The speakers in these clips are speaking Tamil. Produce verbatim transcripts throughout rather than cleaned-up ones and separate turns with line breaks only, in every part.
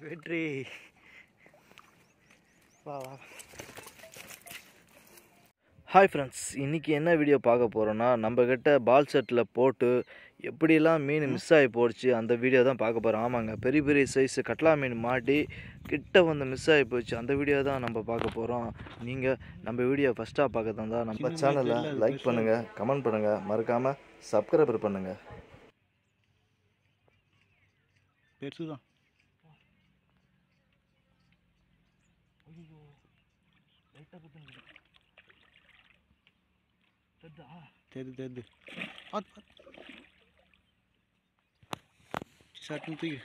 வெற்றி வா வா. ஹாய் ஃப்ரெண்ட்ஸ், இன்றைக்கி என்ன வீடியோ பார்க்க போகிறோன்னா, நம்மக்கிட்ட பால் செட்டில் போட்டு எப்படிலாம் மீன் மிஸ் ஆகி போச்சு அந்த வீடியோ தான் பார்க்க போகிறோம். ஆமாங்க, பெரிய பெரிய சைஸு கட்லா மீன் மாட்டி கிட்ட வந்து மிஸ் ஆகி போச்சு. அந்த வீடியோ தான் நம்ம பார்க்க போகிறோம். நீங்கள் நம்ம வீடியோ ஃபஸ்ட்டாக பார்க்க தந்தால் நம்ம சேனலை லைக் பண்ணுங்கள், கமெண்ட் பண்ணுங்கள், மறக்காமல் சப்ஸ்கிரைபர் பண்ணுங்கள்.
பெருசு தான். தெரியுது தெரியுது. பார்த்து பார்த்து சட்னு தூக்கி.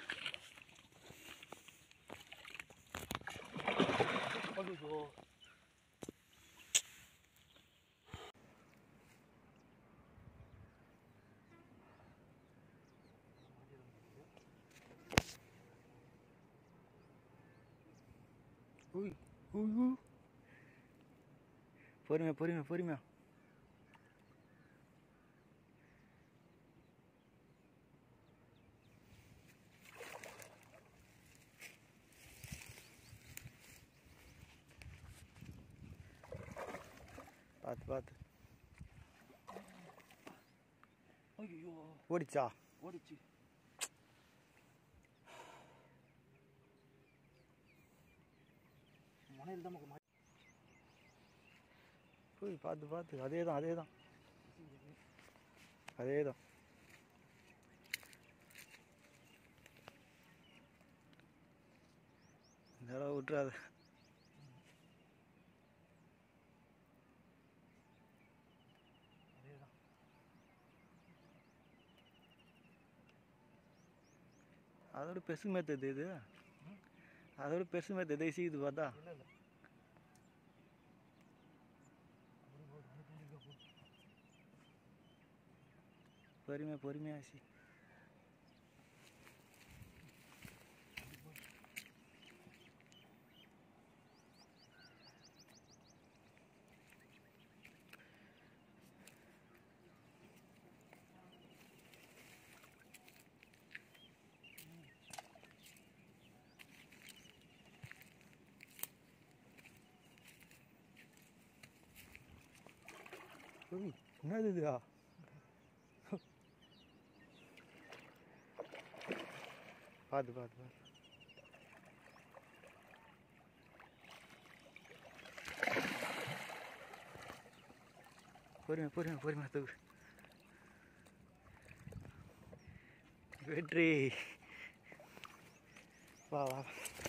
Uy, uy, uy. பொறுமையா பொறுமையா பொறுமையா. பார்த்து பார்த்து. ஐயோ, ஓடிச்சா? ஓடிச்சு. மனையில் தான் நமக்கு போய் பார்த்து பார்த்து. அதே தான் அதே தான் அதே தான். இந்த அளவு விட்டுறாது. அதோட பெருசு மாதிரி தெரியுது. இது அதோட பெருசு மாதிரி தெரியுது. சீக்குது பார்த்தா. பொறுமையா பொறுமையா சி. என்னது இதுடா? பார்த்து பார்த்து பார்த்து. பொறுமையா பொறுமையா பொறுமையா தூக்கு. வெற்றி வா வா.